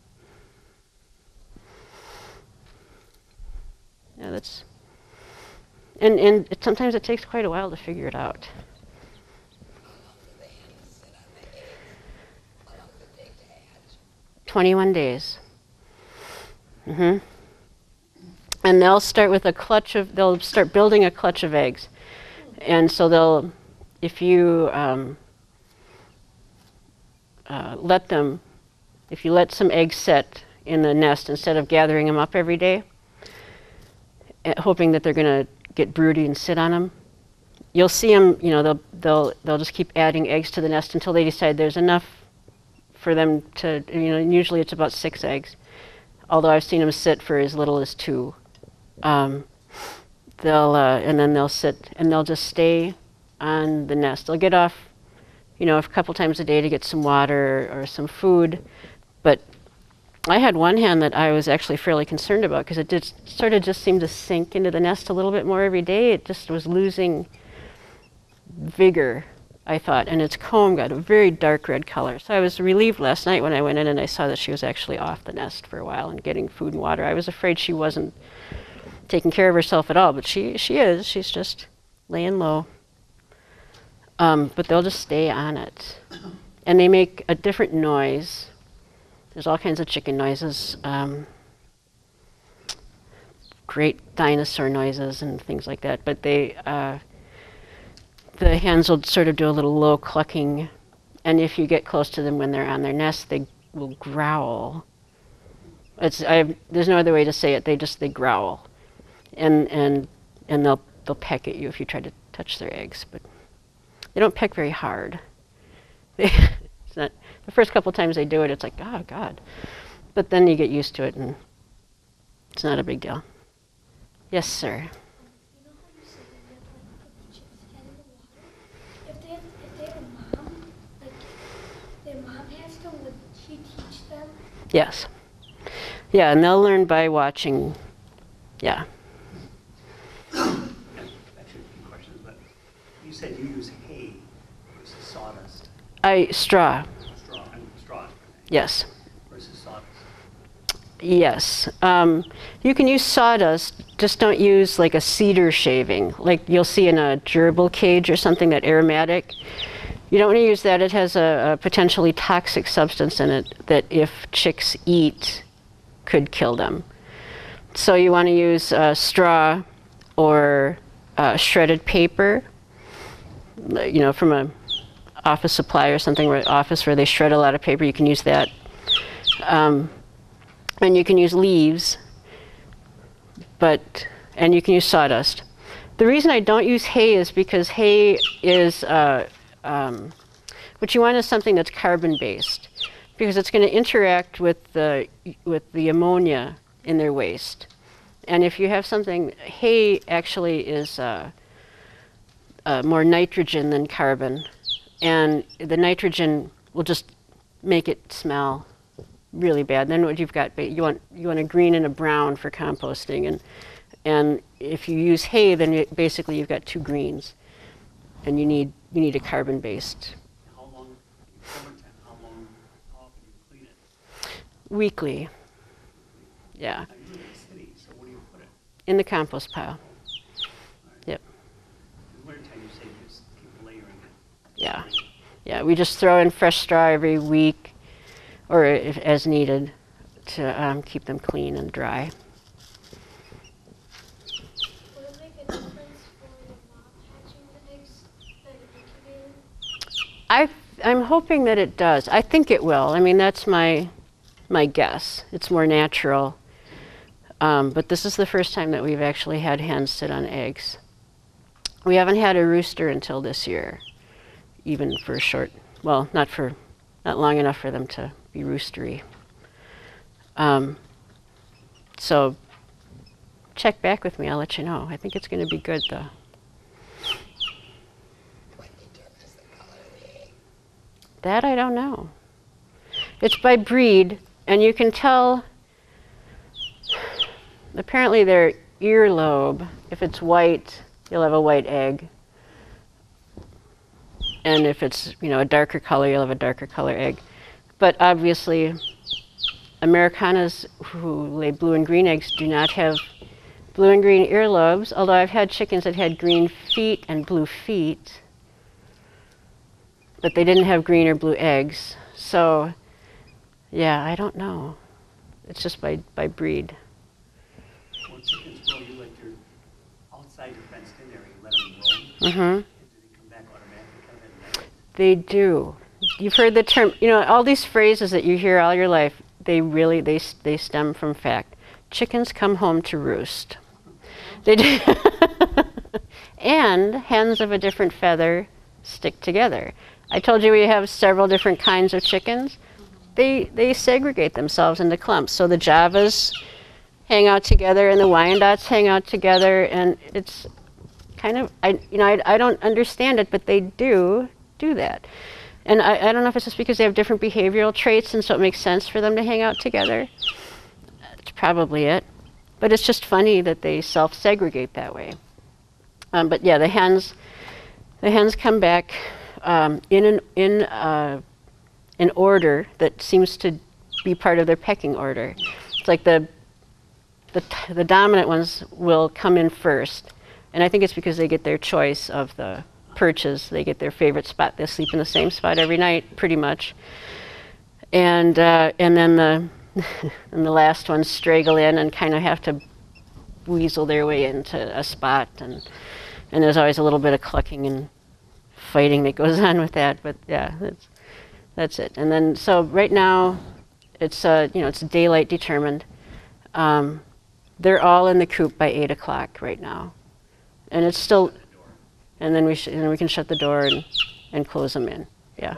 B: yeah, that's and and it, sometimes it takes quite a while to figure it out. Twenty-one days. Mm-hmm. And they'll start with a clutch of. They'll start building a clutch of eggs. And so they'll, if you um, uh, let them, if you let some eggs set in the nest instead of gathering them up every day, uh, hoping that they're going to get broody and sit on them, you'll see them, you know, they'll, they'll, they'll just keep adding eggs to the nest until they decide there's enough for them to, you know, and usually it's about six eggs, although I've seen them sit for as little as two. Um, They'll uh, and then they'll sit and they'll just stay on the nest. They'll get off, you know, a couple times a day to get some water or some food. But I had one hen that I was actually fairly concerned about because it did sort of just seemed to sink into the nest a little bit more every day. It just was losing vigor, I thought, and its comb got a very dark red color. So I was relieved last night when I went in and I saw that she was actually off the nest for a while and getting food and water. I was afraid she wasn't taking care of herself at all, but she she is. She's just laying low. Um, but they'll just stay on it, and they make a different noise There's all kinds of chicken noises, um, great dinosaur noises and things like that. But they, uh, the hens will sort of do a little low clucking, and if you get close to them when they're on their nest, they will growl. It's I, there's no other way to say it. They just they growl, and and and they'll they'll peck at you if you try to touch their eggs, but they don't peck very hard. They, it's not the first couple times they do it. It's like, oh God, but then you get used to it, and it's not a big deal. Yes, sir.
C: You know how you said that you have to like put the chicks head in the water? If they have, if they have a mom, like their mom has to, would she teach them?
B: Yes. Yeah, and they'll learn by watching. Yeah.
D: Actually, a few questions, but you said you use hay versus sawdust.
B: I straw.
D: Straw, I mean, straw.
B: Yes.
D: Versus sawdust.
B: Yes. Um, you can use sawdust, just don't use like a cedar shaving, like you'll see in a gerbil cage or something, that aromatic. You don't want to use that. It has a, a potentially toxic substance in it that if chicks eat, could kill them. So you want to use uh, straw or uh, shredded paper, you know, from a office supply or something, where office where they shred a lot of paper. You can use that. Um, and you can use leaves, but, and you can use sawdust. The reason I don't use hay is because hay is, uh, um, what you want is something that's carbon-based, because it's going to interact with the, with the ammonia in their waste. And if you have something, hay actually is uh, uh, more nitrogen than carbon, and the nitrogen will just make it smell really bad. Then what you've got, you want you want a green and a brown for composting, and and if you use hay, then you, basically you've got two greens, and you need you need a carbon-based.
D: How long, summertime, how long, how often do you clean it?
B: Weekly. Yeah.
D: Now, you live in the city, so where do you put it?
B: In the compost pile.
D: All right.
B: Yep.
D: In the wintertime, you say you just keep layering it.
B: Yeah. Yeah. We just throw in fresh straw every week, or if, as needed, to um, keep them clean and dry.
C: Would it make a difference for the mom hatching the eggs than an incubator?
B: I, I'm hoping that it does. I think it will. I mean, that's my, my guess. It's more natural. Um, but this is the first time that we've actually had hens sit on eggs. We haven't had a rooster until this year, even for a short, well, not for, not long enough for them to be roostery. Um, so check back with me. I'll let you know. I think it's going to be good, though. That I don't know. It's by breed, and you can tell, apparently their earlobe, if it's white, you'll have a white egg. And if it's, you know, a darker color, you'll have a darker color egg. But obviously, Americanas who lay blue and green eggs do not have blue and green earlobes, although I've had chickens that had green feet and blue feet, but they didn't have green or blue eggs. So, yeah, I don't know. It's just by, by breed.
D: When chickens grow, you let your, outside your fenced-in area, you let them grow.
B: Mm-hmm.
D: Do they come back automatically kind of at night?
B: They do. You've heard the term, you know, all these phrases that you hear all your life, they really, they, they stem from fact. Chickens come home to roost. They do. And hens of a different feather stick together. I told you we have several different kinds of chickens. They, they segregate themselves into clumps. So the Javas hang out together and the Wyandottes hang out together, and it's kind of, I, you know, I, I don't understand it, but they do do that. And I, I don't know if it's just because they have different behavioral traits, and so it makes sense for them to hang out together. That's probably it. But it's just funny that they self-segregate that way. Um, but yeah, the hens, the hens come back um, in an in uh, an order that seems to be part of their pecking order. It's like the the t the dominant ones will come in first, and I think it's because they get their choice of the perches. They get their favorite spot. They sleep in the same spot every night, pretty much. And, uh, and then the, and the last ones straggle in and kind of have to weasel their way into a spot. And, and there's always a little bit of clucking and fighting that goes on with that. But yeah, that's, that's it. And then, so right now, it's, uh, you know, it's daylight determined. Um, they're all in the coop by eight o'clock right now. And it's still, and then we, sh and then we can shut the door and, and close them in. Yeah.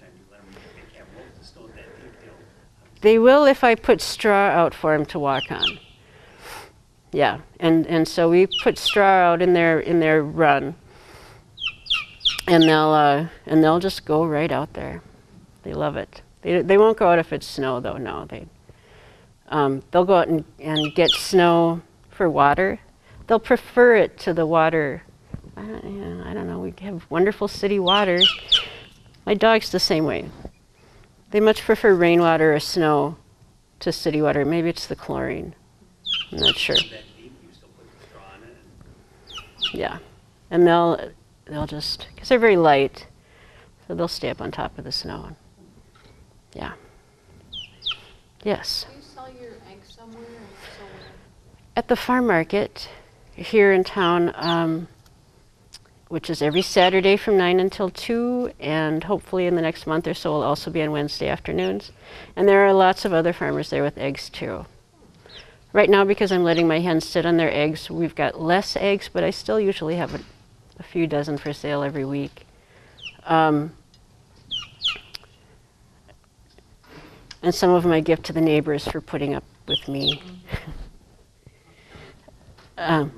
B: They will if I put straw out for them to walk on. Yeah, and and so we put straw out in their in their run, and they'll uh, and they'll just go right out there. They love it. They they won't go out if it's snow though. No, they um, they'll go out and and get snow for water. They'll prefer it to the water. I don't, you know, I don't know. We have wonderful city water. My dog's the same way. They much prefer rainwater or snow to city water. Maybe it's the chlorine. I'm not sure. Yeah, and they'll they'll just because they're very light, so they'll stay up on top of the snow. Yeah. Yes.
E: Do you sell your eggs somewhere? Or somewhere?
B: At the farm market here in town. Um, which is every Saturday from nine until two, and hopefully in the next month or so will also be on Wednesday afternoons. And there are lots of other farmers there with eggs too. Right now, because I'm letting my hens sit on their eggs, we've got less eggs, but I still usually have a, a few dozen for sale every week. Um, and some of them I give to the neighbors for putting up with me. um,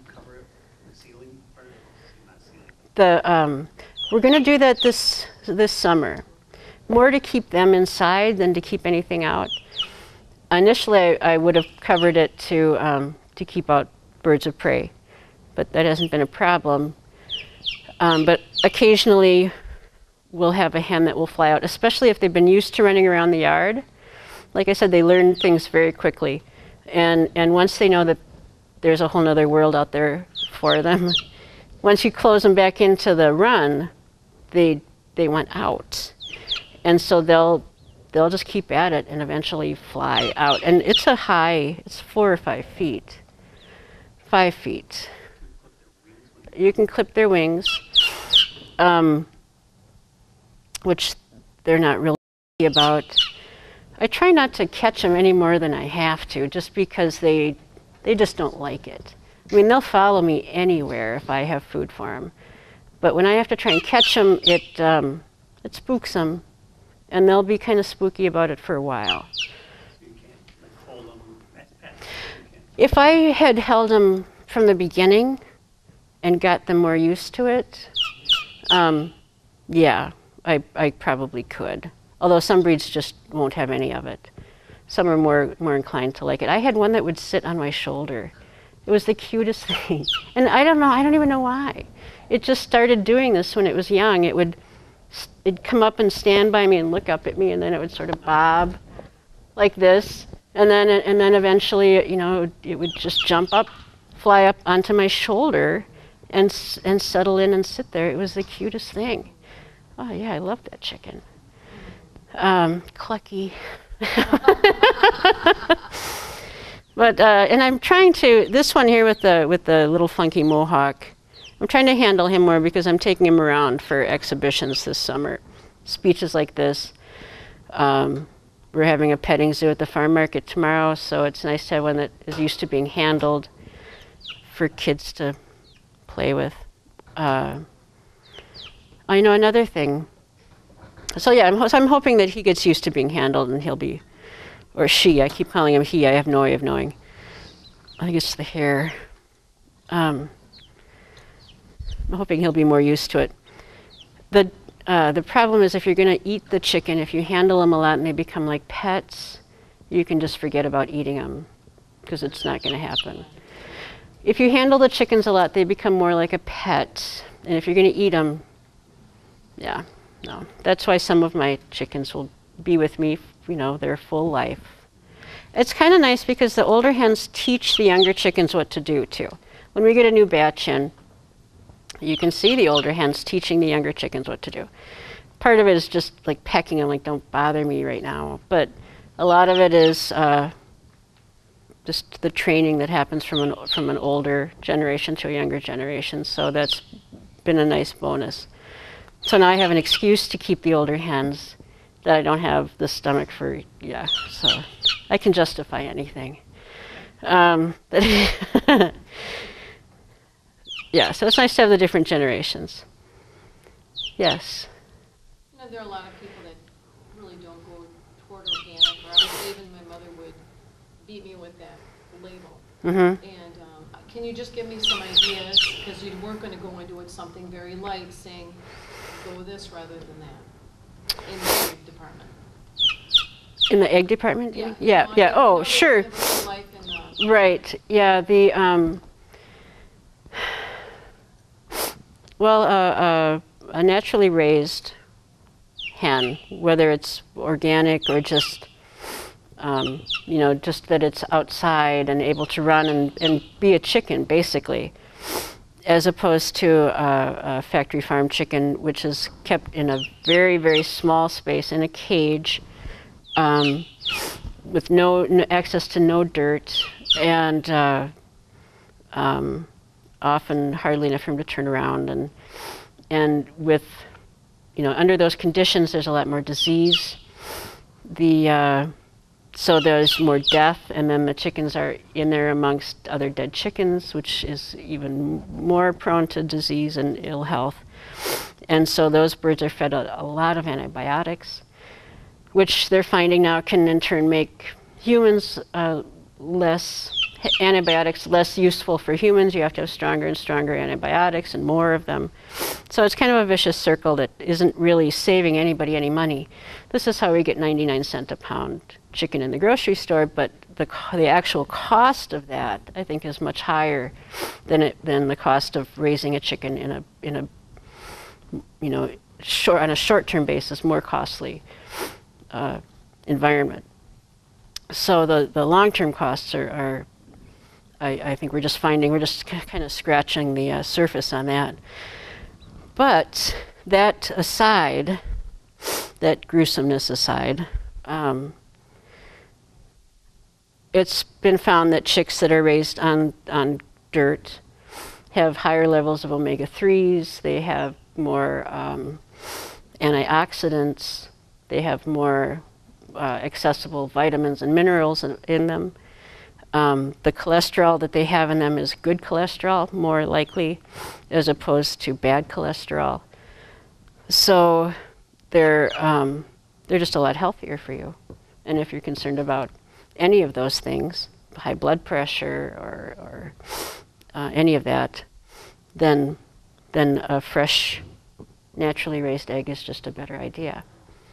B: The, um, we're going to do that this this summer, more to keep them inside than to keep anything out. Initially, I, I would have covered it to um, to keep out birds of prey, but that hasn't been a problem. Um, but occasionally, we'll have a hen that will fly out, especially if they've been used to running around the yard. Like I said, they learn things very quickly, and and once they know that there's a whole other world out there for them. Once you close them back into the run, they they went out, and so they'll they'll just keep at it and eventually fly out. And it's a high, it's four or five feet, five feet. You can clip their wings, um, which they're not really about. I try not to catch them any more than I have to, just because they they just don't like it. I mean, they'll follow me anywhere if I have food for them. But when I have to try and catch them, it, um, it spooks them. And they'll be kind of spooky about it for a while.
D: So you can't like, hold them as pets.
B: If I had held them from the beginning and got them more used to it, um, yeah, I, I probably could. Although some breeds just won't have any of it. Some are more, more inclined to like it. I had one that would sit on my shoulder. It was the cutest thing. And I don't know, I don't even know why. It just started doing this when it was young. It would it'd come up and stand by me and look up at me, and then it would sort of bob like this. And then, and then eventually, you know, it would just jump up, fly up onto my shoulder, and, and settle in and sit there. It was the cutest thing. Oh yeah, I loved that chicken. Um, clucky. But, uh, and I'm trying to, this one here with the, with the little funky mohawk, I'm trying to handle him more because I'm taking him around for exhibitions this summer. Speeches like this. Um, we're having a petting zoo at the farm market tomorrow, so it's nice to have one that is used to being handled for kids to play with. Uh, I know another thing. So yeah, I'm, so I'm hoping that he gets used to being handled and he'll be, or she, I keep calling him he, I have no way of knowing. I think it's the hair. Um, I'm hoping he'll be more used to it. The, uh, the problem is if you're gonna eat the chicken, if you handle them a lot and they become like pets, you can just forget about eating them, because it's not gonna happen. If you handle the chickens a lot, they become more like a pet. And if you're gonna eat them, yeah, no. That's why some of my chickens will be with me, you know, their full life. It's kind of nice because the older hens teach the younger chickens what to do too. When we get a new batch in, you can see the older hens teaching the younger chickens what to do. part of it is just like pecking them, like don't bother me right now. But a lot of it is uh, just the training that happens from an from an older generation to a younger generation. So that's been a nice bonus. So now I have an excuse to keep the older hens that I don't have the stomach for. Yeah, so I can justify anything. Um, but yeah, so it's nice to have the different generations. Yes.
E: You know, there are a lot of people that really don't go toward organic, or I would, even my mother would beat me with that label.
B: Mm-hmm.
E: And um, can you just give me some ideas, because you weren't going to go into it something very light, saying go with this rather than that in the egg department.
B: In the egg department?
E: Yeah.
B: Yeah,
E: You
B: yeah.
E: know,
B: Oh,
E: you know,
B: sure.
E: live your life in the-
B: Right. Yeah. The um. Well, uh, uh, a naturally raised hen, whether it's organic or just, um, you know, just that it's outside and able to run and, and be a chicken, basically, as opposed to a, a factory farm chicken, which is kept in a very, very small space in a cage, um, with no, no access to no dirt, and uh, um, often hardly enough room to turn around, and and with, you know, under those conditions, there's a lot more disease. The uh, so there's more death, and then the chickens are in there amongst other dead chickens, which is even more prone to disease and ill health. And so those birds are fed a, a lot of antibiotics, which they're finding now can in turn make humans uh, less, antibiotics less useful for humans. You have to have stronger and stronger antibiotics and more of them. So it's kind of a vicious circle that isn't really saving anybody any money. This is how we get ninety-nine cent a pound chicken in the grocery store, but the the actual cost of that, I think, is much higher than it than the cost of raising a chicken in a in a you know short on a short-term basis, more costly uh, environment. So the the long-term costs are, are I, I think we're just finding we're just kind of scratching the uh, surface on that. But that aside, that gruesomeness aside. Um, It's been found that chicks that are raised on, on dirt have higher levels of omega threes, they have more um, antioxidants, they have more uh, accessible vitamins and minerals in, in them. Um, the cholesterol that they have in them is good cholesterol, more likely, as opposed to bad cholesterol. So they're, um, they're just a lot healthier for you. And if you're concerned about any of those things, high blood pressure or, or uh, any of that, then then a fresh, naturally raised egg is just a better idea.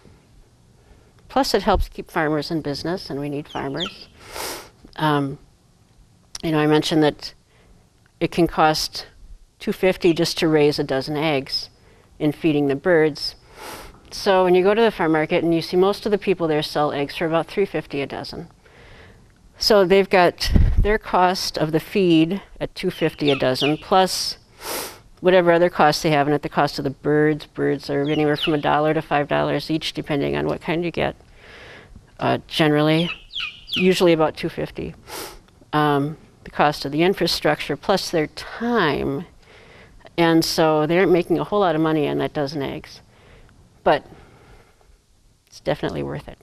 B: Plus, it helps keep farmers in business, and we need farmers. Um, you know, I mentioned that it can cost two hundred fifty dollars just to raise a dozen eggs in feeding the birds. So when you go to the farm market and you see most of the people there sell eggs for about three hundred fifty dollars a dozen. So they've got their cost of the feed at two hundred fifty dollars a dozen, plus whatever other costs they have, and at the cost of the birds. Birds are anywhere from a dollar to five dollars each, depending on what kind you get. Uh, generally, usually about two hundred fifty dollars. Um, the cost of the infrastructure, plus their time, and so they aren't making a whole lot of money on that dozen eggs. But it's definitely worth it.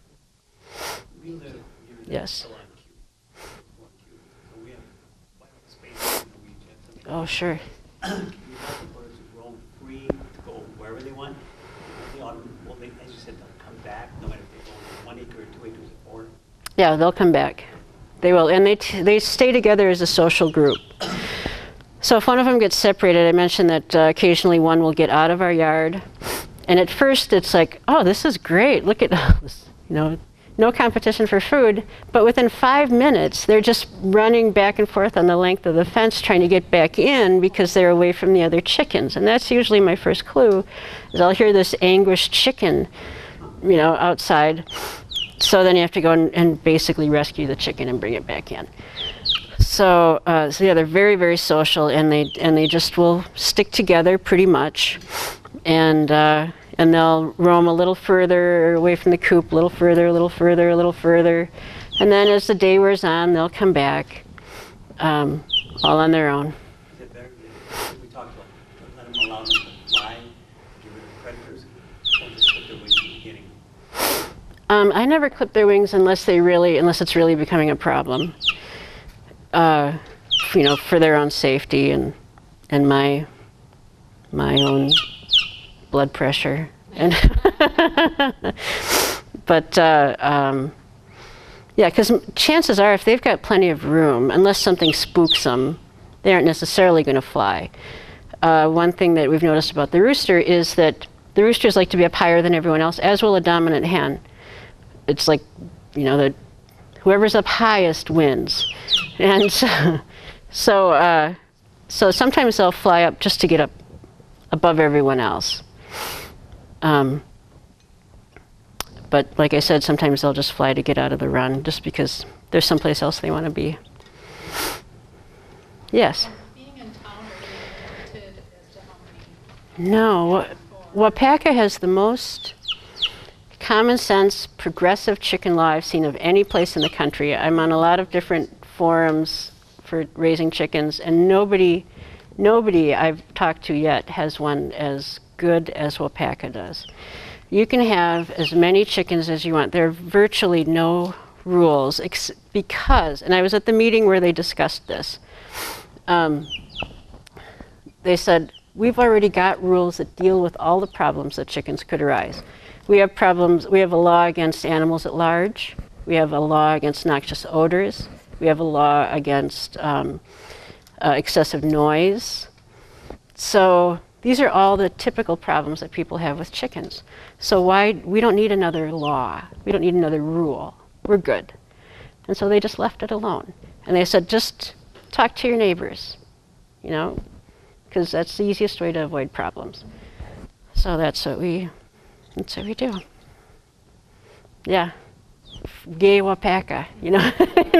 D: We live here in
B: Yes.
D: the line queue. One queue. So we have quite a space in the weekend.
B: Oh, sure.
D: We let the birds roam free to go wherever they want. In the autumn, well, they, as you said, they'll come back, no matter if they go on one acre or two acres or four.
B: Yeah, they'll come back. They will, and they t they stay together as a social group. So if one of them gets separated, I mentioned that uh, occasionally one will get out of our yard, and at first it's like, oh, this is great. Look at this, you know, no competition for food. But within five minutes, they're just running back and forth on the length of the fence trying to get back in because they're away from the other chickens. And that's usually my first clue, is I'll hear this anguished chicken, you know, outside. So then you have to go and, and basically rescue the chicken and bring it back in. So, uh, so yeah, they're very, very social, and they and they just will stick together pretty much, and uh, and they'll roam a little further away from the coop, a little further, a little further, a little further. And then as the day wears on, they'll come back, um, all on their own.
D: Is it better, that we talked about, let them allow them to fly, get rid of predators, or just put their wings in the beginning?
B: Um, I never clip their wings unless they really, unless it's really becoming a problem. Uh, you know, for their own safety and and my my own blood pressure. And but uh, um, yeah, because chances are, if they've got plenty of room, unless something spooks them, they aren't necessarily going to fly. Uh, one thing that we've noticed about the rooster is that the roosters like to be up higher than everyone else, as will a dominant hen. It's like, you know, that whoever's up highest wins. And so, so, uh, so sometimes they'll fly up just to get up above everyone else. Um, but like I said, sometimes they'll just fly to get out of the run just because there's someplace else they want to be. Yes?
E: Being in town, are they limited as to how many?
B: No. Waupaca has the most common sense, progressive chicken law I've seen of any place in the country. I'm on a lot of different forums for raising chickens, and nobody, nobody I've talked to yet has one as good as Waupaca does. You can have as many chickens as you want. There are virtually no rules ex because, and I was at the meeting where they discussed this. Um, they said, we've already got rules that deal with all the problems that chickens could arise. We have problems, we have a law against animals at large. We have a law against noxious odors. We have a law against um, uh, excessive noise. So these are all the typical problems that people have with chickens. So why, we don't need another law. We don't need another rule. We're good. And so they just left it alone. And they said, just talk to your neighbors, you know, because that's the easiest way to avoid problems. So that's what we, that's what we do. Yeah. Gay Waupaca, you know.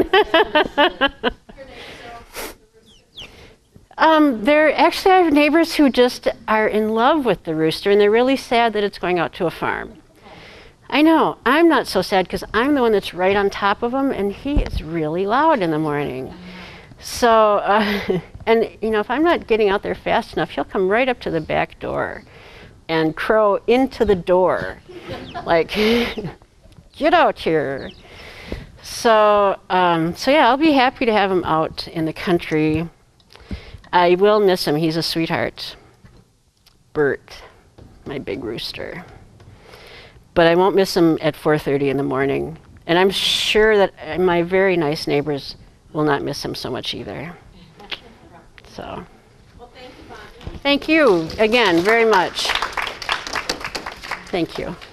B: Um, they're actually, I have neighbors who just are in love with the rooster, and they're really sad that it's going out to a farm. I know, I'm not so sad because I'm the one that's right on top of him, and he is really loud in the morning. So, uh, and you know, if I'm not getting out there fast enough, he'll come right up to the back door and crow into the door, like, get out here. So, um, so yeah, I'll be happy to have him out in the country. I will miss him. He's a sweetheart. Bert, my big rooster. But I won't miss him at four thirty in the morning. And I'm sure that my very nice neighbors will not miss him so much either. So,
E: Well, thank you, Bonnie.
B: thank you again very much. Thank you.